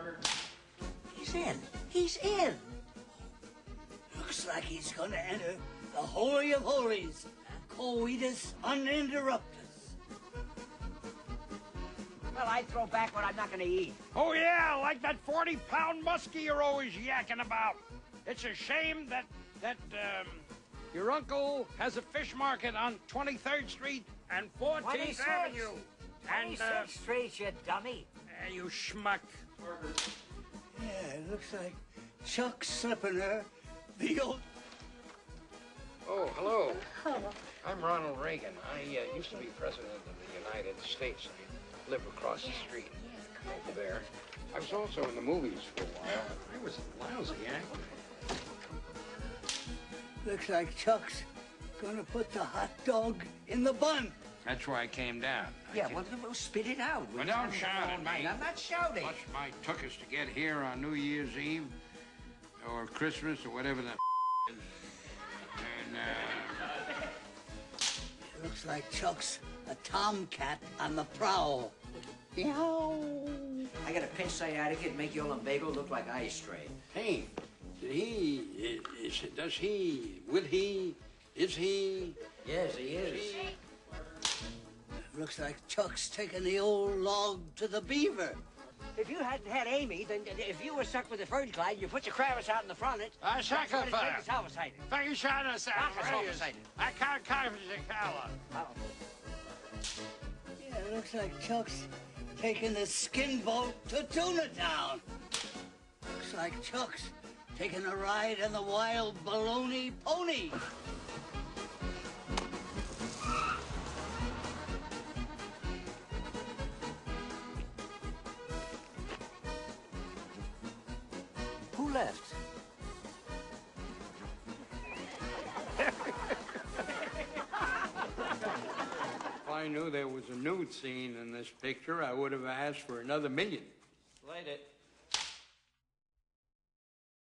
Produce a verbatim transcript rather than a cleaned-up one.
He's in. He's in. Looks like he's gonna enter the Holy of Holies, coitus uninterruptus. Well, I throw back what I'm not gonna eat. Oh, yeah, like that forty-pound muskie you're always yakking about. It's a shame that, that, um, your uncle has a fish market on twenty-third Street and fourteenth Avenue. And, uh... twenty-sixth Street, you dummy. Uh, you schmuck. Yeah, it looks like Chuck Slippener, the old... Oh, hello. Hello. I'm Ronald Reagan. I uh, used to be president of the United States. I live across the street over there. I was also in the movies for a while. I was a lousy actor. Looks like Chuck's gonna put the hot dog in the bun. That's why I came down. Yeah, I well, well, spit it out. Well, don't shout at me. I'm not shouting. Much might took us to get here on New Year's Eve, or Christmas, or whatever the is. And, uh... It looks like Chuck's a tomcat on the prowl. Meow. I got a pinch sciatica and make your lumbago look like eye strain. Hey, did he, is, does he, will he, is he? Yes, he is. Looks like Chuck's taking the old log to the beaver. If you hadn't had Amy, then if you were stuck with the fern glide, you put your crevice out in the front, it... I sacrifice. I Thank you, Shana. I can't carve the color. Yeah, it looks like Chuck's taking the skin boat to Tuna Town. Looks like Chuck's taking a ride in the wild baloney pony. Who left? If I knew there was a nude scene in this picture, I would have asked for another million. Light it.